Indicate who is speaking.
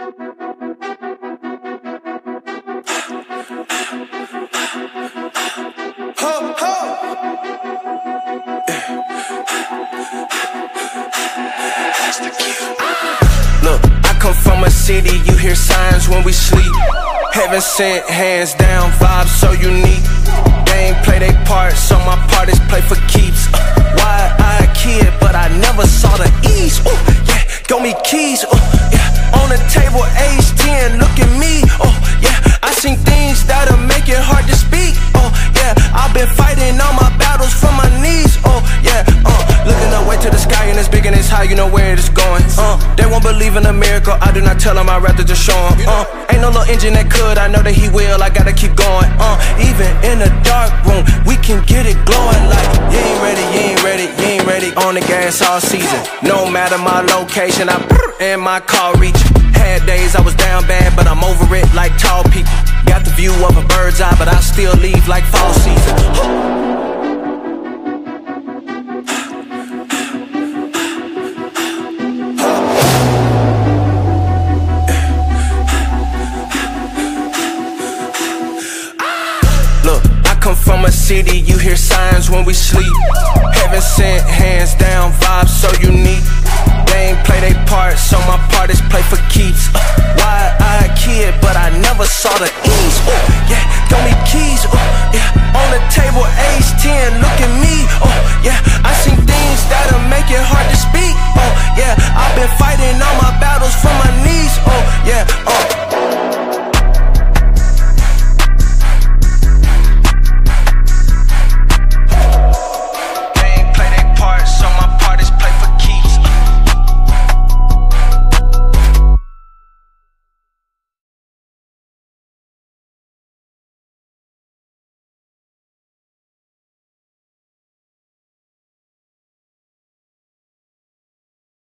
Speaker 1: Look, I come from a city, you hear signs when we sleep. Heaven sent, hands down, vibes so unique. They ain't play their part, so my part is play for keeps. Wide-eyed kid, but I never saw the ease. Ooh, yeah, got me keys. Yeah, on the table, age 10, look at me. Oh, yeah, I seen things that'll make it hard to speak. Oh, yeah, I've been fighting all my battles from my knees. Oh, yeah, looking up way to the sky and it's big and it's high, you know where it is going. They won't believe in a miracle, I do not tell them, I'd rather just show them. Ain't no little engine that could, I know that he will, I gotta keep going. Even in a dark room, we can get it glowing like you ain't ready, you ain't ready, you ain't ready. On the gas all season, no matter my location, I and my car reach. Had days I was down bad, but I'm over it like tall people. Got the view of a bird's eye, but I still leave like fall season. Come from a city, you hear signs when we sleep. Heaven sent, hands down, vibes so unique. They ain't play their part, so my part is play for keeps.